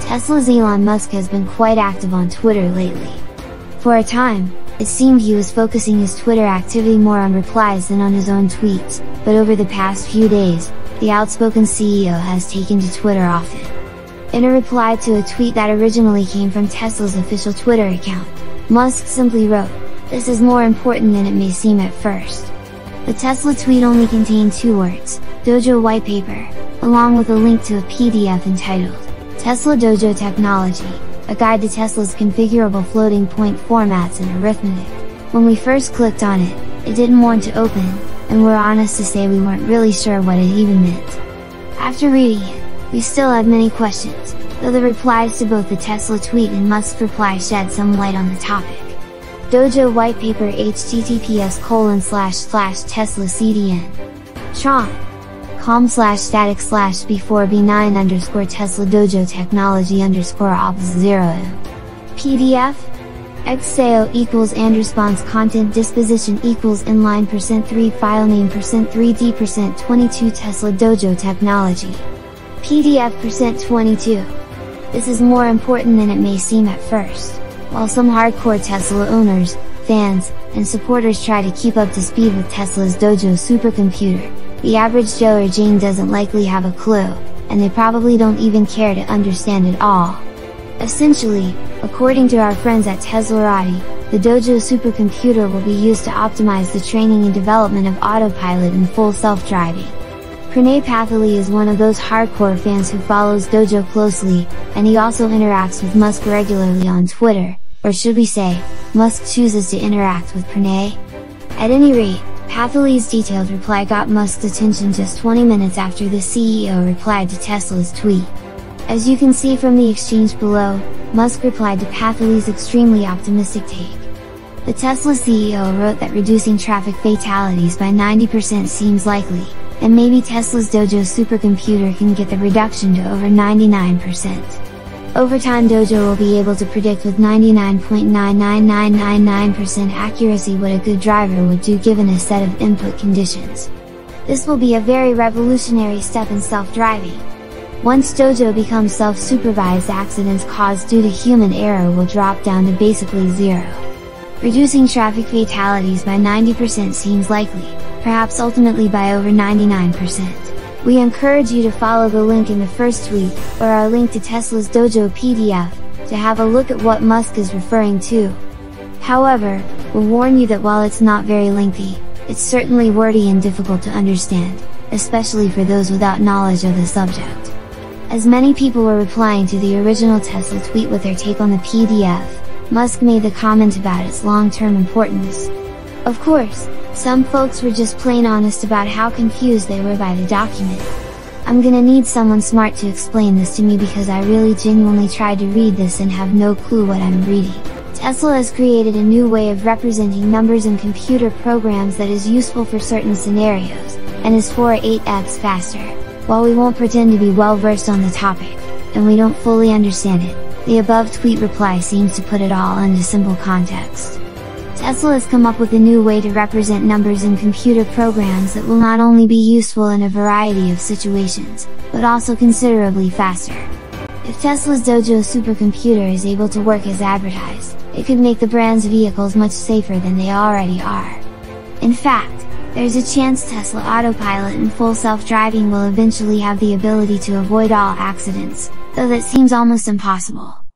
Tesla's Elon Musk has been quite active on Twitter lately. For a time, it seemed he was focusing his Twitter activity more on replies than on his own tweets, but over the past few days, the outspoken CEO has taken to Twitter often. In a reply to a tweet that originally came from Tesla's official Twitter account, Musk simply wrote, "This is more important than it may seem at first." The Tesla tweet only contained 2 words, Dojo White Paper, along with a link to a PDF entitled, Tesla Dojo Technology, a guide to Tesla's configurable floating point formats and arithmetic. When we first clicked on it, it didn't want to open, and we're honest to say we weren't really sure what it even meant. After reading it, we still had many questions, though the replies to both the Tesla tweet and Musk's reply shed some light on the topic. Dojo White Paper https://teslacdn. Tron. com/static/b4b9 Tesla Dojo Technology _ops0 PDF xseo equals and response content disposition equals inline %3 file name %3d %22 Tesla Dojo Technology PDF %22. This is more important than it may seem at first. While some hardcore Tesla owners, fans, and supporters try to keep up to speed with Tesla's Dojo supercomputer, the average Joe or Jane doesn't likely have a clue, and they probably don't even care to understand it all. Essentially, according to our friends at Teslarati, the Dojo supercomputer will be used to optimize the training and development of autopilot and full self-driving. Pranay Pathali is one of those hardcore fans who follows Dojo closely, and he also interacts with Musk regularly on Twitter, or should we say, Musk chooses to interact with Pranay? At any rate, Pathali's detailed reply got Musk's attention just 20 minutes after the CEO replied to Tesla's tweet. As you can see from the exchange below, Musk replied to Pathali's extremely optimistic take. The Tesla CEO wrote that reducing traffic fatalities by 90% seems likely, and maybe Tesla's Dojo supercomputer can get the reduction to over 99%. Over time Dojo will be able to predict with 99.99999% accuracy what a good driver would do given a set of input conditions. This will be a very revolutionary step in self-driving. Once Dojo becomes self-supervised, accidents caused due to human error will drop down to basically zero. Reducing traffic fatalities by 90% seems likely, perhaps ultimately by over 99%. We encourage you to follow the link in the first tweet, or our link to Tesla's Dojo PDF, to have a look at what Musk is referring to. However, we'll warn you that while it's not very lengthy, it's certainly wordy and difficult to understand, especially for those without knowledge of the subject. As many people were replying to the original Tesla tweet with their take on the PDF, Musk made the comment about its long-term importance. Of course, some folks were just plain honest about how confused they were by the document. I'm gonna need someone smart to explain this to me because I really genuinely tried to read this and have no clue what I'm reading. Tesla has created a new way of representing numbers in computer programs that is useful for certain scenarios, and is 4 or 8x faster. While we won't pretend to be well versed on the topic, and we don't fully understand it, the above tweet reply seems to put it all into simple context. Tesla has come up with a new way to represent numbers in computer programs that will not only be useful in a variety of situations, but also considerably faster. If Tesla's Dojo supercomputer is able to work as advertised, it could make the brand's vehicles much safer than they already are. In fact, there's a chance Tesla Autopilot and full self-driving will eventually have the ability to avoid all accidents, though that seems almost impossible.